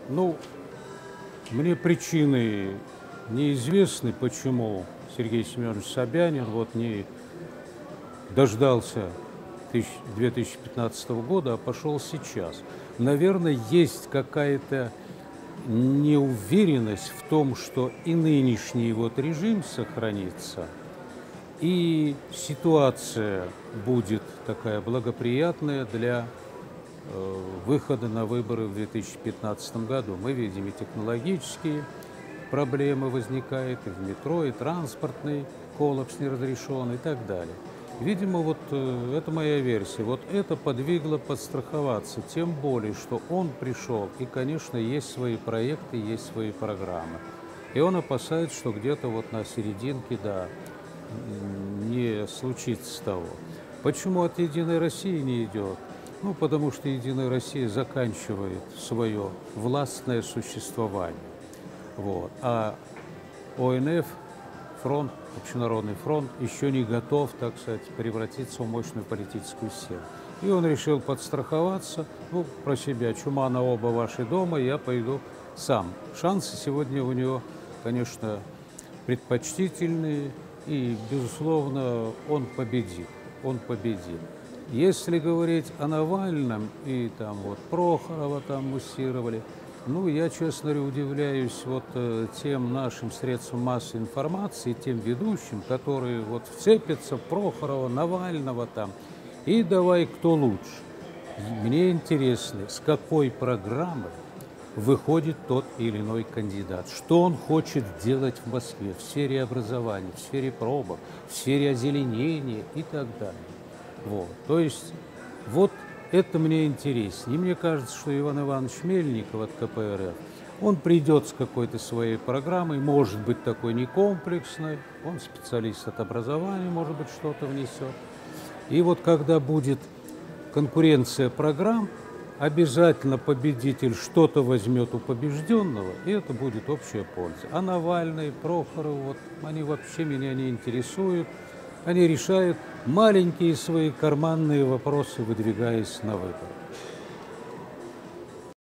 Ну, мне причины неизвестны, почему Сергей Семенович Собянин вот не дождался 2015 года, а пошел сейчас. Наверное, есть какая-то неуверенность в том, что и нынешний вот режим сохранится, и ситуация будет такая благоприятная для выхода на выборы в 2015 году. Мы видим и технологические проблемы возникают, и в метро, и транспортный коллапс неразрешен, и так далее. Видимо, вот это моя версия. Вот это подвигло подстраховаться, тем более, что он пришел, и, конечно, есть свои проекты, есть свои программы. И он опасается, что где-то вот на серединке, да, не случится того. Почему от «Единой России» не идет? Ну, потому что «Единая Россия» заканчивает свое властное существование. Вот. А ОНФ, фронт, Общенародный фронт, еще не готов, так сказать, превратиться в мощную политическую силу. И он решил подстраховаться, ну, про себя: чума на оба ваши дома, я пойду сам. Шансы сегодня у него, конечно, предпочтительные, и, безусловно, он победит. Он победит. Если говорить о Навальном, и там вот Прохорова там муссировали, ну, я, честно говоря, удивляюсь вот тем нашим средствам массовой информации, тем ведущим, которые вот вцепятся в Прохорова, Навального там, и давай кто лучше. Мне интересно, с какой программой выходит тот или иной кандидат, что он хочет делать в Москве в сфере образования, в сфере пробок, в сфере озеленения и так далее. Вот. То есть вот это мне интереснее. И мне кажется, что Иван Иванович Мельников от КПРФ, он придет с какой-то своей программой, может быть, такой некомплексной, он специалист от образования, может быть, что-то внесет. И вот когда будет конкуренция программ, обязательно победитель что-то возьмет у побежденного, и это будет общая польза. А Навальный, Прохоров, вот, они вообще меня не интересуют. Они решают маленькие свои карманные вопросы, выдвигаясь на выборы.